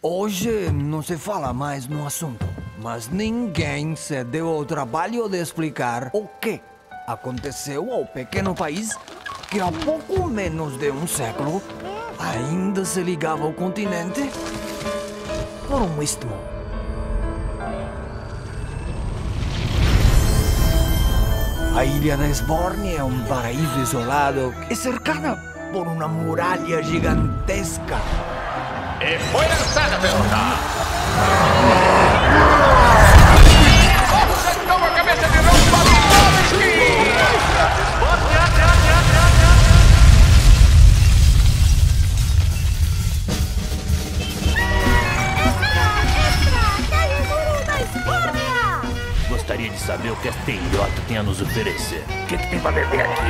Hoje não se fala mais no assunto, mas ninguém se deu ao trabalho de explicar o que aconteceu ao pequeno país que há pouco menos de um século ainda se ligava ao continente por um istmo. A ilha da Sbornia é um paraíso isolado e cercada por uma muralha gigantesca. E foi lançada a pelota. Acertou a cabeça de Bizuwin. Gostaria de saber o que esta ilhota tem a nos oferecer. O que tem pra beber aqui?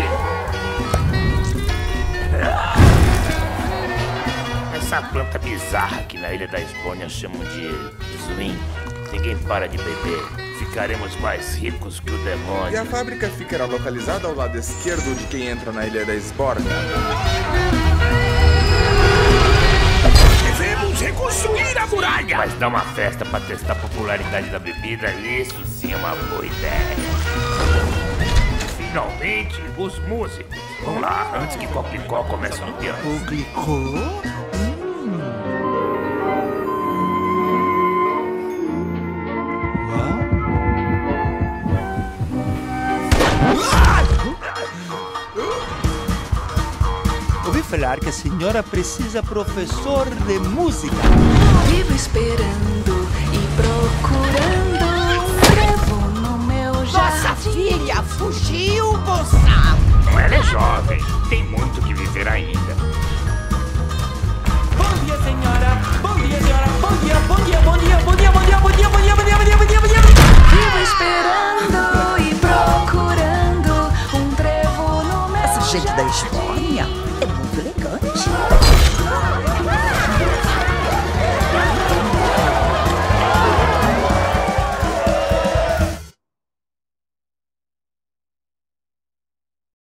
Essa planta bizarra que na ilha da Sbornia chamam de Bizuwin. Ninguém para de beber. Ficaremos mais ricos que o demônio. E a fábrica ficará localizada ao lado esquerdo de quem entra na ilha da Sbornia. Devemos reconstruir a muralha. Mas dar uma festa pra testar a popularidade da bebida, isso sim é uma boa ideia. Finalmente, os músicos. Vamos lá, antes que Cocliquot comece no piano. Cocliquot? Ouvi falar que a senhora precisa professor de música. Vivo esperando e procurando um trevo no meu jardim. Nossa filha fugiu, moça! Ela é jovem, tem muito que viver ainda. Bom dia, senhora. Bom dia, senhora. Bom dia, bom dia, bom dia, bom dia, bom dia, bom dia, bom dia, bom dia, bom dia, bom dia, bom dia. Vivo esperando e procurando um trevo no meu jardim. Essa gente da Sbornia